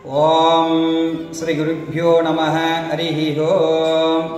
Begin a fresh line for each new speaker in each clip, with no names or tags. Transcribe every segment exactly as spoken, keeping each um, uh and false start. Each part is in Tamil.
ஓம் ஸ்ரீ குருப்யோ நமஹ ஹரிஹி ஓம்.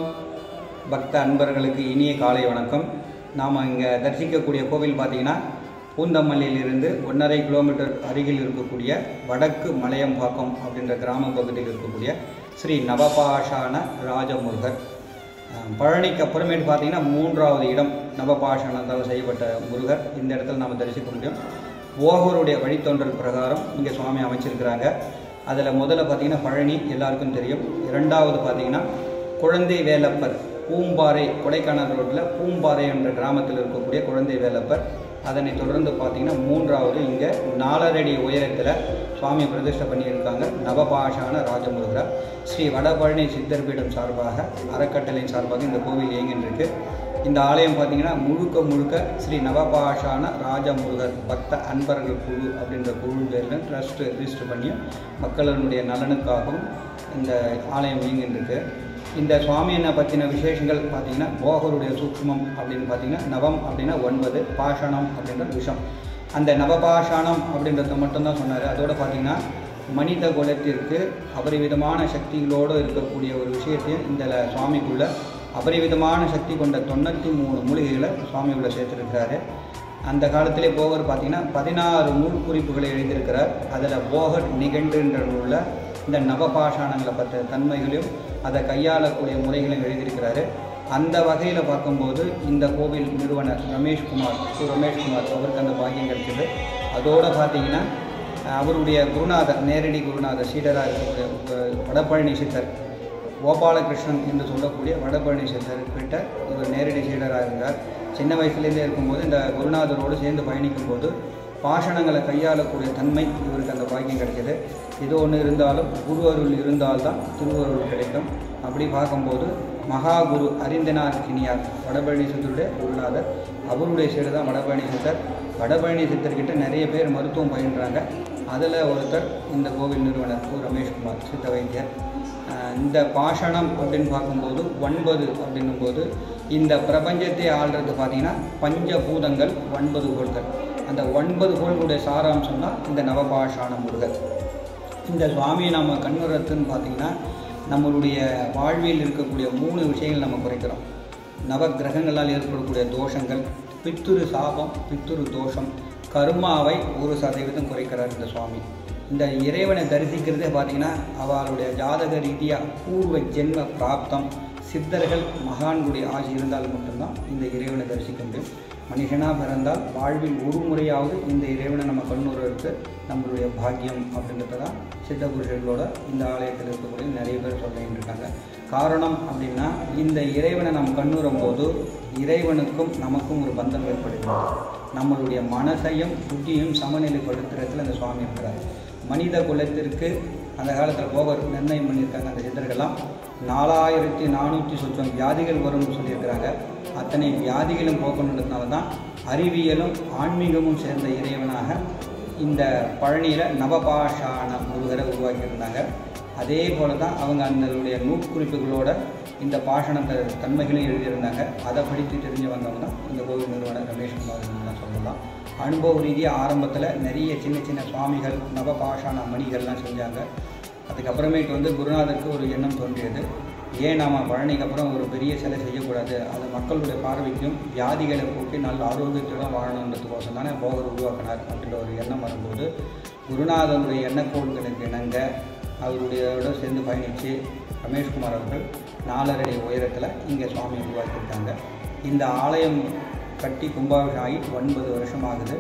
பக்த அன்பர்களுக்கு இனிய காலை வணக்கம். நாம் இங்கே தரிசிக்கக்கூடிய கோவில் பார்த்திங்கன்னா பூந்தமல்லியிலிருந்து ஒன்றரை கிலோமீட்டர் அருகில் இருக்கக்கூடிய வடக்கு மலையம்பாக்கம் அப்படின்ற கிராம பகுதியில் இருக்கக்கூடிய ஸ்ரீ நவபாஷான ராஜமுருகர். பழனிக்கு அப்புறமேட்டு பார்த்திங்கன்னா மூன்றாவது இடம் நவபாஷானத்தால் செய்யப்பட்ட முருகர். இந்த இடத்துல நாம் தரிசிக்க முடியும். போகருடைய வழித்தொன்றல் பிரகாரம் இங்கே சுவாமி அமைச்சிருக்கிறாங்க. அதில் முதல்ல பார்த்திங்கன்னா பழனி எல்லாருக்கும் தெரியும். இரண்டாவது பார்த்திங்கன்னா குழந்தை வேலப்பர் பூம்பாறை, கொடைக்கானல் ரோட்டில் பூம்பாறை என்ற கிராமத்தில் இருக்கக்கூடிய குழந்தை வேலப்பர். அதனை தொடர்ந்து பார்த்திங்கன்னா மூன்றாவது இங்கே நாலரடி உயரத்தில் சுவாமி பிரதிஷ்டை பண்ணியிருக்காங்க நவபாஷான ராஜமுருகர். ஸ்ரீ வடபழனி சித்தர்பீடம் சார்பாக அறக்கட்டளையின் சார்பாக இந்த கோவில் இயங்கின்றிருக்கு. இந்த ஆலயம் பார்த்திங்கன்னா முழுக்க முழுக்க ஸ்ரீ நவபாஷான ராஜமுருகர் பக்த அன்பர்கள் குழு அப்படின்ற குழு பேரில் ட்ரஸ்ட்டு ரிஜிஸ்டர் பண்ணி மக்களினுடைய நலனுக்காகவும் இந்த ஆலயம் இயங்கின்றிருக்கு. இந்த சுவாமியை பற்றின விசேஷங்கள் பார்த்திங்கன்னா போகருடைய சூக்ஷ்மம் அப்படின்னு பார்த்திங்கன்னா நவம் அப்படின்னா ஒன்பது, பாஷாணம் அப்படின்ற விஷம். அந்த நவபாஷாணம் அப்படின்றத மட்டும்தான் சொன்னார். அதோடு பார்த்திங்கன்னா மனித குலத்திற்கு அபரிவிதமான சக்திகளோடு இருக்கக்கூடிய ஒரு விஷயத்தையும் இந்த சுவாமிக்குள்ள அபரிவிதமான சக்தி கொண்ட தொண்ணூற்றி மூணு மூலிகைகளை சுவாமி உள்ள சேர்த்துருக்கிறாரு. அந்த காலத்திலே போகர் பார்த்திங்கன்னா பதினாறு நூல் குறிப்புகளை எழுதியிருக்கிறார். அதில் போகர் நிகண்டுன்ற நூலில் இந்த நவபாஷாணங்களை பற்றிய தன்மைகளையும் அதை கையாளக்கூடிய முறைகளையும் எழுதியிருக்கிறாரு. அந்த வகையில் பார்க்கும்போது இந்த கோவில் நிறுவனர் ரமேஷ்குமார் திரு ரமேஷ்குமார் அவருக்கு அந்த பாக்கியம் கிடைச்சது. அதோடு பார்த்திங்கன்னா அவருடைய குருநாதர், நேரடி குருநாதர் சீடராக இருக்கக்கூடிய வடபழனி சித்தர் கோபாலகிருஷ்ணன் என்று சொல்லக்கூடிய வடபழனி சித்தர்கிட்ட இவர் நேரடி சீடராக இருந்தார். சின்ன வயசுலேருந்தே இருக்கும்போது இந்த குருநாதரோடு சேர்ந்து பயணிக்கும் போது பாஷணங்களை கையாளக்கூடிய தன்மை இவருக்கு அந்த பாக்கியம் கிடைக்கிது. இது ஒன்று இருந்தாலும் குரு அருள் இருந்தால்தான் திருவருள் கிடைக்கும். அப்படி பார்க்கும்போது மகாகுரு அறிந்தனார் கிணியார் வடபழனி சித்தருடைய குருநாதர், அவருடைய சீடர் தான் வடபழனி சித்தர். வடபழனி சித்தர்கிட்ட நிறைய பேர் மருத்துவம் பயின்றாங்க. அதில் ஒருத்தர் இந்த கோவில் நிறுவனர் திரு ரமேஷ்குமார் சித்த வைத்தியர். இந்த பாஷணம் அப்படின்னு பார்க்கும்போது ஒன்பது அப்படின்னும்போது இந்த பிரபஞ்சத்தை ஆள்றது பார்த்திங்கன்னா பஞ்சபூதங்கள் ஒன்பது கோள்கள். அந்த ஒன்பது கோள்களுடைய சாராம்சம் தான் இந்த நவபாஷான முருகர். இந்த சுவாமியை நம்ம கண்ணுறத்துன்னு பார்த்திங்கன்னா நம்மளுடைய வாழ்வில் இருக்கக்கூடிய மூணு விஷயங்கள் நம்ம குறைக்கிறோம். நவ கிரகங்களால் ஏற்படக்கூடிய தோஷங்கள், பித்துரு சாபம், பித்துரு தோஷம், கர்மாவை ஒரு சதவீதம் குறைக்கிறார் இந்த சுவாமி. இந்த இறைவனை தரிசிக்கிறதே பார்த்திங்கன்னா அவளுடைய ஜாதக ரீதியாக பூர்வ ஜென்ம பிராப்தம், சித்தர்கள் மகான்களுடைய ஆட்சி இருந்தால் மட்டும்தான் இந்த இறைவனை தரிசிக்க முடியும். மனுஷனாக பிறந்தால் வாழ்வில் ஒரு முறையாவது இந்த இறைவனை நம்ம கண்ணுறவுக்கு நம்மளுடைய பாக்கியம் அப்படின்றத தான் சித்த புருஷர்களோட இந்த ஆலயத்தில் இருக்கக்கூடிய நிறைய பேர் சொல்லிட்டு இருக்காங்க. காரணம் அப்படின்னா இந்த இறைவனை நம்ம கண்ணுறும் போது இறைவனுக்கும் நமக்கும் ஒரு பந்தம் ஏற்படுகிறது. நம்மளுடைய மனசையும் புத்தியும் சமநிலைப்படுத்துறதுல அந்த சுவாமி இருக்கிறார். மனித குலத்திற்கு அந்த காலத்தில் போகர் நிர்ணயம் பண்ணியிருக்காங்க. அந்த சித்தர்கள்லாம் நாலாயிரத்தி நானூற்றி சொச்சம் வியாதிகள் வரும்னு சொல்லியிருக்கிறாங்க. அத்தனை வியாதிகளும் போக்கணுன்றதுனால தான் அறிவியலும் ஆன்மீகமும் சேர்ந்த இறைவனாக இந்த பழனியில் நவபாஷான முருகரை உருவாக்கியிருந்தாங்க. அதே போல தான் அவங்க அதனுடைய நூற்குறிப்புகளோட இந்த பாஷணத்தை தன்மைகளையும் எழுதியிருந்தாங்க. அதை படித்து தெரிஞ்சு வந்தவங்க தான் இந்த கோவில் நிறுவனர் ரமேஷ்குமார் தான் சொல்லலாம். அனுபவ ரீதியாக ஆரம்பத்தில் நிறைய சின்ன சின்ன சுவாமிகள் நவபாஷான மணிகள்லாம் செஞ்சாங்க. அதுக்கப்புறமேட்டு வந்து குருநாதருக்கு ஒரு எண்ணம் தோன்றியது, ஏன் நாம் பழனிக்கு அப்புறம் ஒரு பெரிய சிலை செய்யக்கூடாது, அது மக்களுடைய பார்வைக்கும் வியாதிகளை போக்கி நல்ல ஆரோக்கியத்துடன் வாழணுன்றதுக்கோசம் தானே போகர் உருவாக்கினார் அப்படின்ற ஒரு எண்ணம் வரும்போது குருநாதனுடைய எண்ணக்கோள்களுக்கு இணங்க அவருடையோட சேர்ந்து பயணித்து ரமேஷ்குமார் அவர்கள் நாலரடி உயரத்தில் இங்கே சுவாமி உருவாக்கியிருக்காங்க. இந்த ஆலயம் கட்டி கும்பாபிஷேகம் ஆகி ஒன்பது வருஷம் ஆகுது.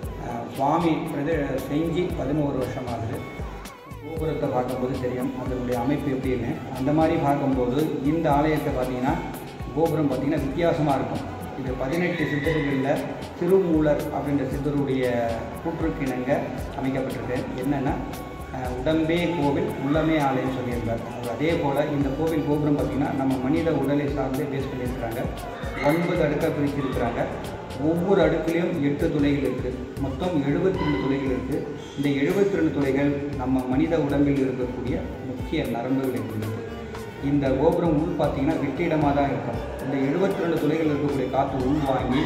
சுவாமி பிரதி செஞ்சு பதினோரு வருஷம் ஆகுது. கோபுரத்தை பார்க்கும்போது தெரியும் அதனுடைய அமைப்பு எப்படின்னு. அந்த மாதிரி பார்க்கும்போது இந்த ஆலயத்தை பார்த்திங்கன்னா கோபுரம் பார்த்திங்கன்னா வித்தியாசமாக இருக்கும். இது பதினெட்டு சித்தர்களில் திருமூலர் அப்படின்ற சித்தருடைய கூற்றுக்கிணங்க அமைக்கப்பட்டிருக்கு. என்னென்னா உடம்பே கோவில் உள்ளமே ஆலயம் சொல்லியிருந்தார். அதே போல் இந்த கோவில் கோபுரம் பார்த்திங்கன்னா நம்ம மனித உடலை சார்ந்தே பேஸ் பண்ணியிருக்கிறாங்க. ஒன்பது அடுக்காக பிரித்திருக்கிறாங்க. ஒவ்வொரு அடுக்குலேயும் எட்டு துளைகள் இருக்குது. மொத்தம் எழுபத்தி ரெண்டு துளைகள் இருக்குது. இந்த எழுபத்தி ரெண்டு துளைகள் நம்ம மனித உடம்பில் இருக்கக்கூடிய முக்கிய நரம்புகளை கொண்டது. இந்த கோபுரம் உள் பார்த்திங்கன்னா வெற்றிடமாக தான் இருக்கும். இந்த எழுபத்தி ரெண்டு துளைகள் இருக்கக்கூடிய காற்று உள்வாங்கி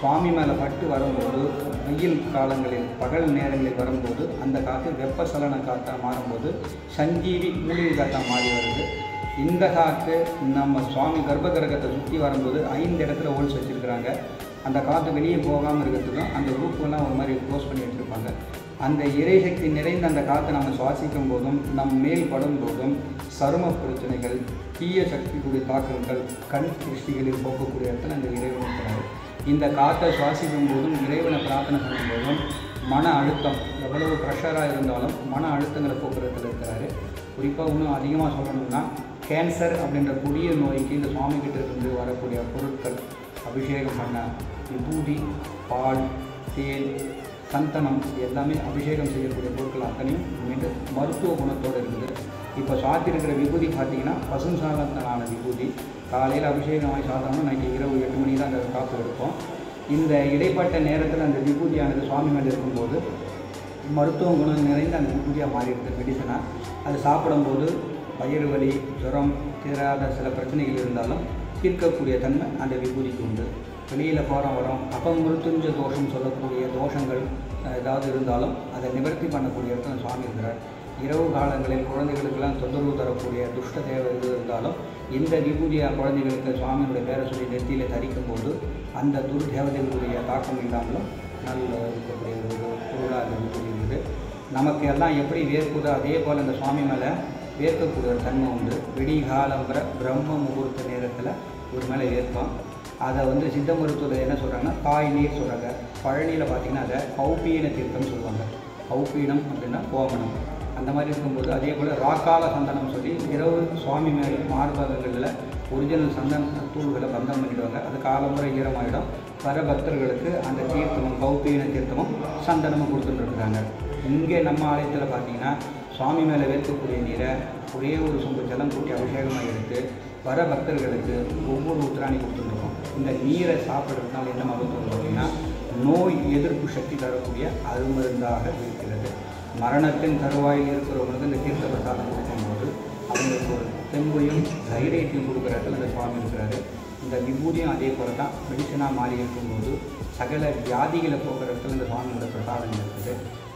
சுவாமி மேலே பட்டு வரும்போது வெயில் காலங்களில் பகல் நேரங்களில் வரும்போது அந்த காற்று வெப்பசலன காற்றாக மாறும்போது சஞ்சீவி மூலிகை காற்றாக மாறி வருது. இந்த காற்று நம்ம சுவாமி கர்ப்ப கிரகத்தை சுற்றி வரும்போது ஐந்து இடத்துல ஹோல்ஸ் வச்சுருக்கிறாங்க. அந்த காற்று வெளியே போகாமல் இருக்கிறதுக்கும் அந்த ரூப்பெல்லாம் ஒரு மாதிரி க்ளோஸ் பண்ணி வச்சுருப்பாங்க. அந்த இறைசக்தி நிறைந்த அந்த காற்றை நம்ம சுவாசிக்கும் போதும் நம் மேல் படும் போதும் சரும பிரச்சனைகள், தீய சக்திக்குரிய தாக்கங்கள், கண் திருஷ்டிகளில் போக்கக்கூடிய இடத்துல அந்த இறைவன் இருக்கிறார். இந்த காற்றை சுவாசிக்கும் போதும் இறைவனை பிரார்த்தனை பண்ணும்போதும் மன அழுத்தம் எவ்வளவு ப்ரெஷராக இருந்தாலும் மன அழுத்தங்களை போக்குறதுல இருக்கிறாரு. குறிப்பாக இன்னும் அதிகமாக சொல்லணும்னா கேன்சர் அப்படின்ற கொடிய நோய்க்கு இந்த சுவாமிகிட்ட இருந்து வரக்கூடிய பொருட்கள், அபிஷேகம் பண்ண விபூதி, பால், தேன், சந்தனம், எல்லாமே அபிஷேகம் செய்யக்கூடிய பொருட்கள் அத்தனையும் மீண்டு மருத்துவ குணத்தோடு இருக்குது. இப்போ சாத்திருக்கிற விபூதி பார்த்திங்கன்னா பசும் சாதத்தினான விபூதி. காலையில் அபிஷேகம் வாங்கி சாப்பிட்டோம்னா நைட்டு இரவு எட்டு மணி தான் அந்த காப்பு எடுப்போம். இந்த இடைப்பட்ட நேரத்தில் அந்த விபூதியானது சுவாமி மேலே இருக்கும்போது மருத்துவ குணம் நிறைந்த அந்த விபூதியாக மாறிடுது மெடிசனாக. அது சாப்பிடும்போது வயிறு வலி, ஜுரம், தீராத சில பிரச்சனைகள் இருந்தாலும் தீர்க்கக்கூடிய தன்மை அந்த விபூதிக்கு உண்டு. வெளியில் போகிறோம் வரோம் அப்பமிருத்துஞ்ச தோஷம் சொல்லக்கூடிய தோஷங்கள் ஏதாவது இருந்தாலும் அதை நிவர்த்தி பண்ணக்கூடிய இடத்துல சுவாமி இருக்கிறார். இரவு காலங்களில் குழந்தைகளுக்கெல்லாம் தொந்தரவு தரக்கூடிய துஷ்ட தேவை இது இருந்தாலும் இந்த விபூதியாக குழந்தைகளுக்கு சுவாமியினுடைய பேரை சொல்லி நெத்தியில் தரிக்கும் போது அந்த துர்தேவதைகளுடைய தாக்கம் இல்லாமலும் நல்ல இருக்கக்கூடிய ஒரு பொருளாக அந்த விபூதி இருக்குது. நமக்கு எல்லாம் எப்படி வேர்க்குதோ அதே போல் அந்த சுவாமி மேலே வேர்க்கக்கூடிய ஒரு தன்மை உண்டு. விடிகாலம்புற பிரம்ம முகூர்த்த நேரத்தில் ஒரு மேலே வேர்ப்போம். அதை வந்து சித்த மருத்துவத்தில் என்ன சொல்கிறாங்கன்னா தாய் நீர் சொல்கிறாங்க. பழனியில் பார்த்திங்கன்னா அதை கௌபீன தீர்த்தம்னு சொல்லுவாங்க. கௌபீனம் அப்படின்னா கோமணம். அந்த மாதிரி இருக்கும்போது அதே போல் ராக்கால சந்தனம் சொல்லி இரவு சுவாமி மேலே மார்பகங்களில் ஒரிஜினல் சந்தன தூள்களை பந்தம் பண்ணிவிடுவாங்க. அது காலமுறை ஈரமாகிடும். வர பக்தர்களுக்கு அந்த தீர்த்தமும் கௌபீன தீர்த்தமும் சந்தனமும் கொடுத்துட்டுருக்குறாங்க. இங்கே நம்ம ஆலயத்தில் பார்த்திங்கன்னா சுவாமி மேலே வேர்க்கக்கூடிய நீரை ஒரே ஒரு சொம்பு ஜலம் கூட்டி அபிஷேகமாக எடுத்து வர பக்தர்களுக்கு ஒவ்வொரு உத்திராணி கொடுத்துருக்கோம். இந்த நீரை சாப்பிட்றதுனால என்ன மருத்துவம் பார்த்திங்கன்னா நோய் எதிர்ப்பு சக்தி தரக்கூடிய அருமருந்தாக இருக்கிறது. மரணத்தின் தருவாயில் இருக்கிறவங்களுக்கு இந்த தீர்த்த பிரசாதம் கொடுக்கும்போது அவங்களுக்கு ஒரு தெம்பையும் தைரியத்தையும் கொடுக்குற இடத்துல இந்த சுவாமி இருக்கிறாரு. இந்த விபூதியும் அதே போல தான் மெடிசனாக மாறி இருக்கும்போது சகல வியாதிகளை போக்குற இடத்துல இந்த சுவாமியோட பிரசாதம் இருக்குது.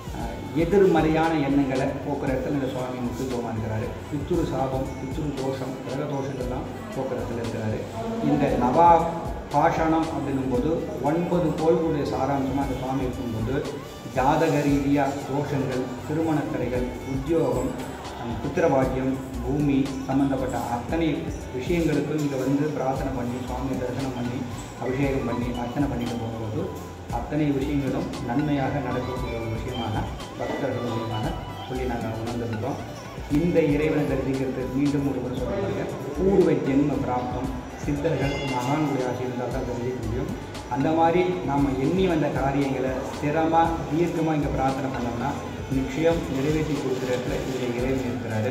எதிர்மறையான எண்ணங்களை போக்குற இடத்துல இந்த சுவாமி முக்கியத்துவமாக இருக்கிறாரு. பித்துரு சாபம், பித்துரு தோஷம், கிரக தோஷங்கள்லாம் போக்குறதுல இருக்கிறாரு. இந்த நவா பாஷணம் அப்படின்னும்போது ஒன்பது கோள்களுடைய சாராம்சமாக அந்த சுவாமி இருக்கும்போது ஜாதக ரீதியாக தோஷங்கள், திருமணக்கரைகள், உத்தியோகம், புத்திரபாக்கியம், பூமி சம்பந்தப்பட்ட அத்தனை விஷயங்களுக்கும் இங்கே வந்து பிரார்த்தனை பண்ணி சுவாமியை தரிசனம் பண்ணி அபிஷேகம் பண்ணி அர்ச்சனை பண்ணிட்டு போகும்போது அத்தனை விஷயங்களும் நன்மையாக நடக்கக்கூடிய ஒரு விஷயமாக பக்தர்கள் மூலியமாக சொல்லி நாங்கள் உணர்ந்திருக்கோம். இந்த இறைவனை தரிசிக்கிறதுக்கு மீண்டும் ஒரு முறை சொல்லுவாங்க. பூர்வ ஜென்ம பிராப்தம், சித்தர்கள் மகான்களுடைய ஆசை இருந்தால் தான் தெரிஞ்சிக்க முடியும். அந்த மாதிரி நாம் எண்ணி வந்த காரியங்களை ஸ்திரமாக தீர்க்கமாக இங்கே பிரார்த்தனை பண்ணோம்னா நிச்சயம் நிறைவேற்றி கொடுக்குற இடத்துல இங்கே இறைவன் இருக்கிறாரு.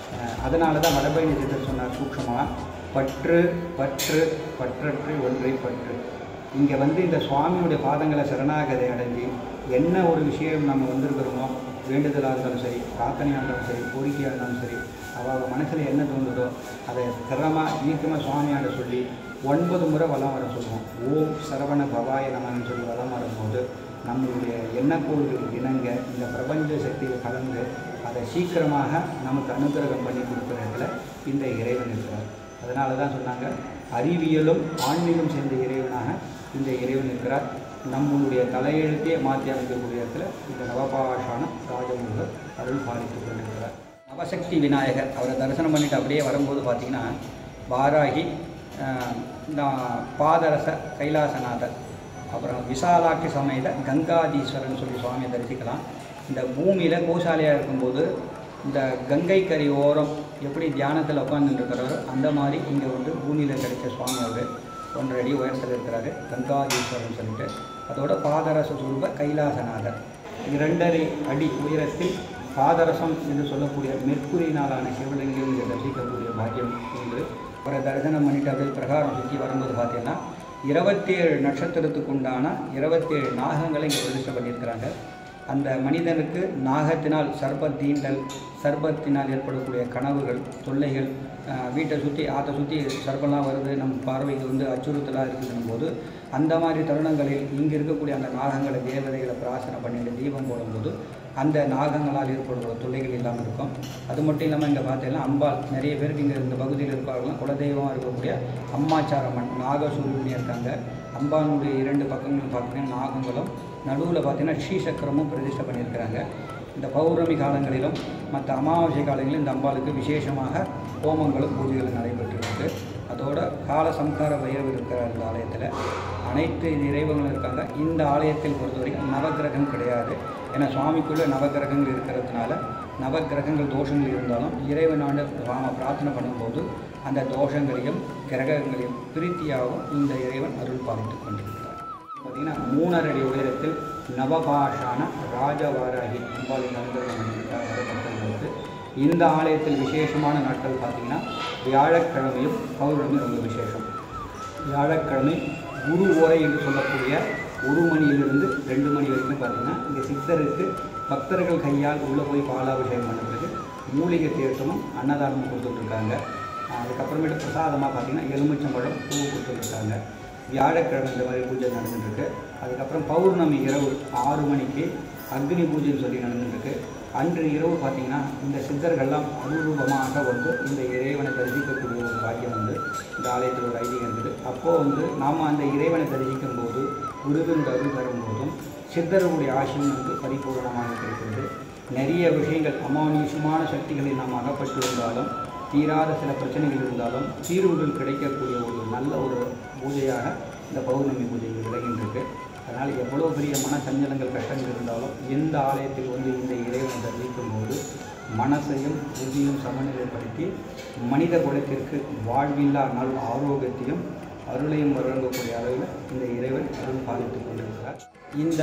அதனால தான் வடபழனி சித்தர் சொன்னார் சூக்ஷமாக, பற்று பற்று பற்றற்று ஒன்றை பற்று. இங்கே வந்து இந்த சுவாமியுடைய பாதங்களை சரணாகதை அடைஞ்சி என்ன ஒரு விஷயம் நம்ம வந்திருக்கிறோமோ, வேண்டுதலாக இருந்தாலும் சரி, பிரார்த்தனையாக இருந்தாலும் சரி, கோரிக்கையாக இருந்தாலும் சரி, அவள் மனசில் என்ன தோணுதோ அதை திறமாக ஈர்க்கமாக சுவாமியாட சொல்லி ஒன்பது முறை வலம் வர சொல்லுவோம். ஓம் சரவண பவாய நமன்னு சொல்லி வலம் வரும்போது நம்மளுடைய எண்ணக்கோள்கள் இணங்க இந்த பிரபஞ்ச சக்தியில் கலந்து அதை சீக்கிரமாக நமக்கு அனுகிரகம் பண்ணி கொடுக்குறதுல இந்த இறைவன் இருக்கிறார். அதனால தான் சொன்னாங்க அறிவியலும் ஆன்மீகம் சேர்ந்த இறைவனாக இந்த இறைவன் இருக்கிறார். நம்மளுடைய தலையெழுத்தையே மாற்றி அமைக்கக்கூடிய இடத்துல இந்த நவபாஷான ராஜமுகர் அருள் பாலித்து கொண்டிருக்கிறார். நவசக்தி விநாயகர் அவரை தரிசனம் பண்ணிட்டு அப்படியே வரும்போது பார்த்திங்கன்னா வாராகி, பாதரச கைலாசநாதர், அப்புறம் விசாலாட்சி சமேத கங்காதீஸ்வரன் சொல்லி சுவாமியை தரிசிக்கலாம். இந்த பூமியில் கோசாலையாக இருக்கும்போது இந்த கங்கை கரை ஓரம் எப்படி தியானத்தில் உட்காந்துருக்கிறாரோ அந்த மாதிரி இங்கே வந்து பூமியில் கிடைச்ச சுவாமி அவர் ஒன்றரை அடி உயரத்தில் இருக்கிறாரு, கங்காதீஸ்வரன் சொல்லிட்டு. அதோட பாதரச சுரூப கைலாசநாதர் இரண்டரை அடி உயரத்தில் பாதரசம் என்று சொல்லக்கூடிய மெர்க்குரியினாலான சிவலிங்கம் இங்கே தரிசிக்கக்கூடிய பாக்கியம் உண்டு. அவரை தரிசனம் பண்ணிட்டு அப்படியே பிரகாரம் சுற்றி வரும்போது பார்த்தீங்கன்னா இருபத்தேழு நட்சத்திரத்துக்கு உண்டான இருபத்தேழு நாகங்களை இங்கே பிரதிஷ்டை பண்ணியிருக்கிறாங்க. அந்த மனிதனுக்கு நாகத்தினால் சர்பத்தீண்டல், சர்பத்தினால் ஏற்படக்கூடிய கனவுகள், தொல்லைகள், வீட்டை சுற்றி ஆற்றை சுற்றி சர்பெல்லாம் வருது, நம் பார்வைக்கு வந்து அச்சுறுத்தலாக இருக்குதுன்னும் போது அந்த மாதிரி தருணங்களில் இங்கே இருக்கக்கூடிய அந்த நாகங்களை தேவதைகளை பிரார்த்தனை பண்ணிட்டு தீபம் போடும்போது அந்த நாகங்களால் ஏற்படுகிற தொல்லைகள் இல்லாமல் இருக்கும். அது மட்டும் இல்லாமல் இங்கே பார்த்தீங்கன்னா அம்பாள் நிறைய பேருக்கு இங்கே இந்த பகுதியில் இருப்பார்கள்லாம் குலதெய்வமாக இருக்கக்கூடிய அம்மாச்சாரம்மன் நாகசூரியனே இருக்காங்க. அம்பாளுடைய இரண்டு பக்கங்களும் பார்த்தீங்கன்னா நாகங்களும் நடுவில் பார்த்தீங்கன்னா ஸ்ரீசக்கரமும் பிரதிஷ்டை பண்ணியிருக்கிறாங்க. இந்த பௌர்ணமி காலங்களிலும் மற்ற அமாவாசை காலங்களிலும் இந்த அம்பாளுக்கு விசேஷமாக ஹோமங்களும் பூஜைகளும் நடைபெற்றிருக்கு. அதோட கால சம்கார பைரவர் இருக்கிற இந்த ஆலயத்தில் அனைத்து இறைவங்களும் இருக்காங்க. இந்த ஆலயத்தில் பொறுத்தவரைக்கும் நவகிரகம் கிடையாது. ஏன்னா சுவாமிக்குள்ளே நவகிரகங்கள் இருக்கிறதுனால நவகிரகங்கள் தோஷங்கள் இருந்தாலும் இறைவனாண்டு நாம பிரார்த்தனை பண்ணும்போது அந்த தோஷங்களையும் கிரகங்களையும் பிரீத்தியாகவும் இந்த இறைவன் அருள் பாலித்து கொண்டிருக்கிறார். பார்த்திங்கன்னா மூணரை அடி உயரத்தில் நவபாஷான ராஜவாராகி அம்பாளின் அனுகிரகம். இந்த ஆலயத்தில் விசேஷமான நாட்கள் பார்த்திங்கன்னா வியாழக்கிழமையும் பௌர்ணமி ரொம்ப விசேஷம். வியாழக்கிழமை குரு ஓரை என்று சொல்லக்கூடிய ஒரு மணியிலிருந்து ரெண்டு மணி வரைக்கும் பார்த்திங்கன்னா இங்கே சித்தருக்கு பக்தர்கள் கையால் உள்ளே போய் பாலாபிஷேகம் பண்ணுறதுக்கு மூலிகை தீர்த்தமும் அன்னதானமும் கொடுத்துட்ருக்காங்க. அதுக்கப்புறமேட்டு பிரசாதமாக பார்த்திங்கன்னா எலுமிச்சம்பழம் பூ கொடுத்துட்ருக்காங்க. வியாழக்கிழமை இந்த மாதிரி பூஜை நடந்துட்டுருக்கு. அதுக்கப்புறம் பௌர்ணமி இரவு ஆறு மணிக்கு அக்னி பூஜைன்னு சொல்லி நடந்துட்டுருக்கு. அன்று இரவு பார்த்திங்கன்னா இந்த சித்தர்கள்லாம் அனுரூபமாக வந்து இந்த இறைவனை தரிசிக்கக்கூடிய ஒரு பாக்கியம் வந்து இந்த ஆலயத்தில் ஒரு ஐதீகம் இருக்குது. அப்போது வந்து நாம் அந்த இறைவனை தரிசிக்கும் போது குருவினுடைய அருள் தரும்போதும் சித்தர்களுடைய ஆசையும் வந்து பரிபூர்ணமாக கிடைக்கிறது. நிறைய விஷயங்கள் அமானுஷமான சக்திகளை நாம் அகப்பட்டு இருந்தாலும் தீராத சில பிரச்சனைகள் இருந்தாலும் தீர்வுகள் கிடைக்கக்கூடிய ஒரு நல்ல ஒரு பூஜையாக இந்த பௌர்ணமி பூஜை விளங்கின்றிருக்கு. அதனால் எவ்வளோ பெரிய மன சஞ்சலங்கள் கஷ்டங்கள் இருந்தாலும் இந்த ஆலயத்தில் வந்து இந்த இறைவனை தரிசிக்கும் போது மனசையும் புத்தியும் சமநிலைப்படுத்தி மனித குலத்திற்கு வாழ்வில்லா நல் ஆரோக்கியத்தையும் அருளையும் வழங்கக்கூடிய அளவில் இந்த இறைவன் அருள் பாலித்து கொண்டிருக்கிறார். இந்த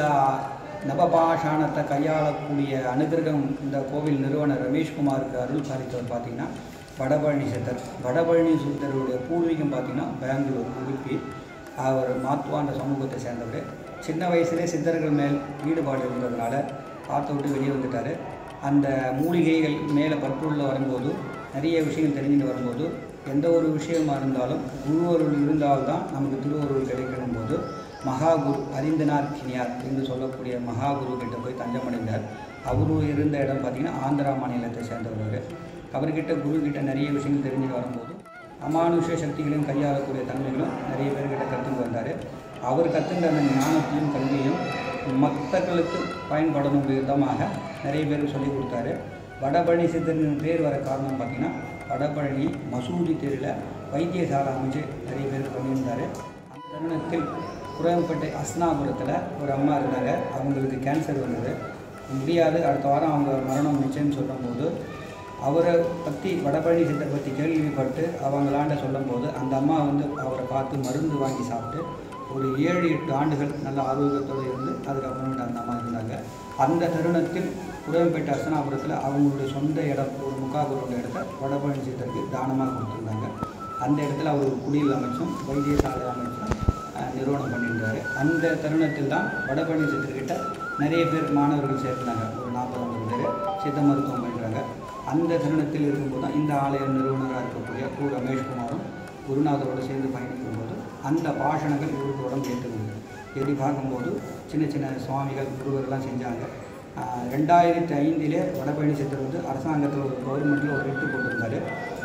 நவபாஷாணத்தை கையாளக்கூடிய அனுகிரகம் இந்த கோவில் நிறுவனர் ரமேஷ்குமாருக்கு அருள் பாலித்தவர் பார்த்திங்கன்னா வடபழனி சித்தர். வடபழனி சித்தருடைய பூர்வீகம் பார்த்திங்கன்னா பெங்களூர் உடுப்பி. அவர் மாத்துவான்ற சமூகத்தை சேர்ந்தவர். சின்ன வயசுலேயே சித்தர்கள் மேல் ஈடுபாடு இருந்ததுனால பார்த்து விட்டு வெளியே வந்துட்டார். அந்த மூலிகைகள் மேலே பற்றுள்ள வரும்போது நிறைய விஷயங்கள் தெரிஞ்சுட்டு வரும்போது எந்த ஒரு விஷயமாக இருந்தாலும் குருவருள் இருந்தால்தான் நமக்கு திருவருள் கிடைக்கணும் போது மகாகுரு அறிந்தனார் கிணியார் என்று சொல்லக்கூடிய மகாகுரு கிட்ட போய் தஞ்சமடைந்தார். அவரு இருந்த இடம் பார்த்திங்கன்னா ஆந்திரா மாநிலத்தை சேர்ந்தவர். அவர்கிட்ட குருக்கிட்ட நிறைய விஷயங்கள் தெரிஞ்சுட்டு வரும்போது அமானுஷ சக்திகளையும் கையாளக்கூடிய தன்மைகளும் நிறைய பேர்கிட்ட கற்றுன்னு வந்தார். அவர் கற்றுன்ற அந்த ஞானத்தையும் கல்வியும் மக்களுக்கு பயன்படணும் விதமாக நிறைய பேருக்கு சொல்லிக் கொடுத்தாரு. வடபழனி சித்தரின் பேர் வர காரணம் பார்த்திங்கன்னா வடபழனி மசூதி தெருவில் வைத்தியசாலை அமைச்சு நிறைய பேர் பண்ணியிருந்தார். அந்த தருணத்தில் குரம்பேட்டை அஸ்னாபுரத்தில் ஒரு அம்மா இருந்தாங்க. அவங்களுக்கு கேன்சர் வந்தது. முடியாது, அடுத்த வாரம் அவங்க மரணம் நிச்சயம்னு சொல்லும்போது அவரை பற்றி வடபழனி சித்தரை பற்றி கேள்விப்பட்டு அவங்களாண்ட சொல்லும் போது அந்த அம்மா வந்து அவரை பார்த்து மருந்து வாங்கி சாப்பிட்டு ஒரு ஏழு எட்டு ஆண்டுகள் நல்ல ஆரோக்கியத்தோடு இருந்து அதுக்கப்புறமேட்டு அந்த அம்மா இருந்தாங்க. அந்த தருணத்தில் குரம்பேட்டை அஸ்னாபுரத்தில் அவங்களுடைய சொந்த இடம் ஒரு முக்காகுரோட இடத்த வடபழனி சித்தருக்கு தானமாக கொடுத்துருந்தாங்க. அந்த இடத்துல அவர் ஒரு குடியில் அமைச்சும் வைத்தியசாலை அமைச்சும் நிறுவனம் பண்ணியிருந்தார். அந்த தருணத்தில் தான் வடபழனி சித்தர்கிட்ட நிறைய பேர் மாணவர்கள் சேர்த்துனாங்க. ஒரு நாற்பது ஐம்பது பேர் சித்த மருத்துவம் பண்ணுறாங்க. அந்த தருணத்தில் இருக்கும்போது தான் இந்த ஆலய நிறுவனராக இருக்கக்கூடிய கு ரமேஷ்குமாரும் குருநாதரோடு சேர்ந்து பயணிக்கும் போது அந்த பாஷணங்கள் இவருக்கு உடம்பு ஏற்றுக்குது. எப்படி பார்க்கும்போது சின்ன சின்ன சுவாமிகள் குருவர்கள்லாம் செஞ்சாங்க. ரெண்டாயிரத்தி ஐந்திலே வடபழனி சித்தர் வந்து அரசாங்கத்தில் ஒரு கவர்மெண்ட்டில் ஒரு எட்டு போட்டிருந்தார்.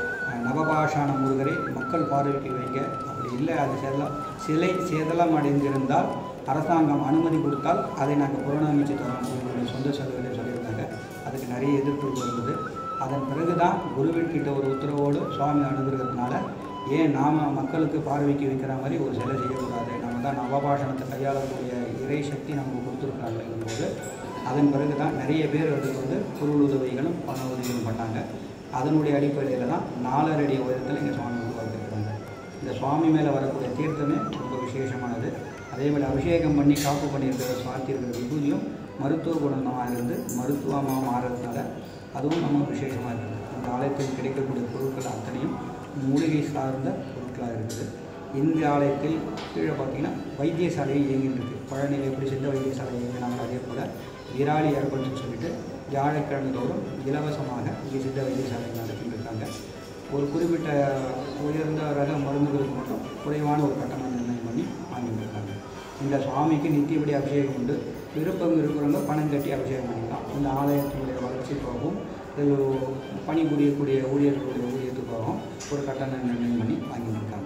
நவபாஷான முருகரை மக்கள் பார்வைக்கு வைங்க, அப்படி இல்லை அது சேதலாம் சிலை சேதலம் அடைந்திருந்தால் அரசாங்கம் அனுமதி கொடுத்தால் அதை நாங்கள் புறணமிச்சு தரோம் உங்களுடைய சொந்த செலவுகளை சொல்லியிருந்தாங்க. அதுக்கு நிறைய எதிர்ப்பு இருந்தது. அதன் பிறகு தான் குருவின்கிட்ட ஒரு உத்தரவோடு சுவாமி அனுகிரகத்தினால ஏன் நாம் மக்களுக்கு பார்வைக்கு வைக்கிற மாதிரி ஒரு சிலை செய்யக்கூடாது, நம்ம தான் நவபாஷணத்தை கையாளக்கூடிய இறை சக்தி நமக்கு கொடுத்துருக்காங்கங்கும்போது அதன் பிறகு தான் நிறைய பேர் அதுக்கு வந்து பொருள் உதவிகளும் பண உதவிகளும் பண்ணாங்க. அதனுடைய அடிப்படையில் தான் நாலரை அடி உயரத்தில் இங்கே சுவாமி உருவாக்கியிருக்காங்க. இந்த சுவாமி மேலே வரக்கூடிய தீர்த்தமே ரொம்ப விசேஷமானது. அதேபோல் அபிஷேகம் பண்ணி காப்பு பண்ணியிருக்கிற சுவாத்தி இருக்கிற விபூதியும் மருத்துவ குணமாக இருந்து மருத்துவமாக மாறுறதுனால அதுவும் நம்ம விசேஷமாக இருக்குது. இந்த ஆலயத்தில் கிடைக்கக்கூடிய பொருட்கள் அத்தனையும் மூலிகை சார்ந்த பொருட்களாக இருக்குது. இந்த ஆலயத்தில் கீழே பார்த்திங்கன்னா வைத்தியசாலையை இயங்கிட்டு இருக்குது. பழனியில் எப்படி சித்த வைத்தியசாலை இயங்கினாங்க அதே போல் விராலி அர்பன்ஸ்னு சொல்லிட்டு வியாழக்கிழமை தோறும் இலவசமாக இங்கே சித்த வைத்தியசாலை நடத்திட்டு இருக்காங்க. ஒரு குறிப்பிட்ட உயர்ந்த ரக மருந்துகளுக்கு மட்டும் குறைவான ஒரு கட்டணம் நிர்ணயம் பண்ணி வாங்கிட்டு இருக்காங்க. இந்த சுவாமிக்கு நித்தியபடி அபிஷேகம் உண்டு. விருப்பம் இருக்கிறவங்க பணம் கட்டி அபிஷேகம் பண்ணிக்கலாம். இந்த ஆலயத்தினுடைய வளர்ச்சிக்காகவும் இது பணிபுரியக்கூடிய ஊழியர்களுடைய ஊழியத்துக்காகவும் ஒரு கட்டணம் நிர்ணயம் பண்ணி வாங்கி இருக்காங்க.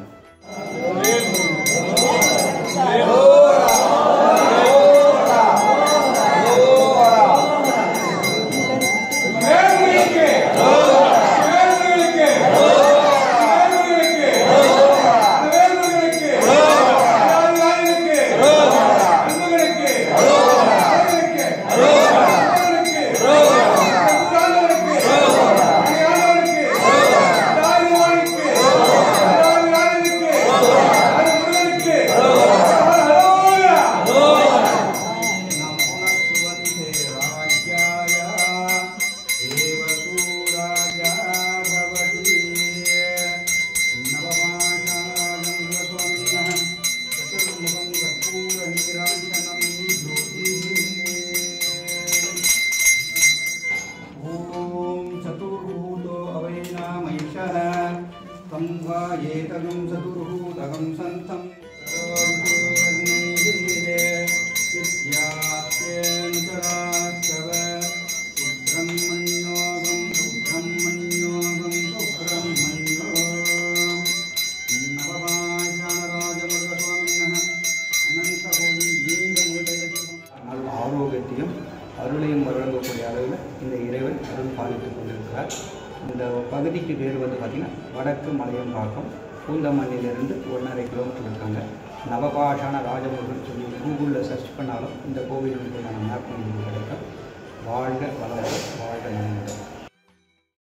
तम चतुर्भूतकं सन्तं सुब्रह्मण्योगं सुब्रह्मण्योगं सुब्रह्मण्यो नवभाषाणराजमुरुगस्वामिनः अनन्तकोटियेकमुदयति ஆரோக்கியத்தையும் அருளையும் வழங்கக்கூடிய அளவில் இந்த இறைவன் அருள் பாலித்துக் கொண்டிருக்கிறார். இந்த பகுதிக்கு பேர் வந்து பார்த்திங்கன்னா வடக்கு மலையம்பாக்கம் பூந்தமல்லியிலிருந்து ஒன்றரை கிலோமீட்டர் இருக்காங்க. நவபாஷான ராஜமுருகன் சொல்லி கூகுளில் சர்ச் பண்ணாலும் இந்த கோவிலுக்கு மேப் கிடைக்கும். வாழ்க வளர்க வாழ்க நலமுடன்.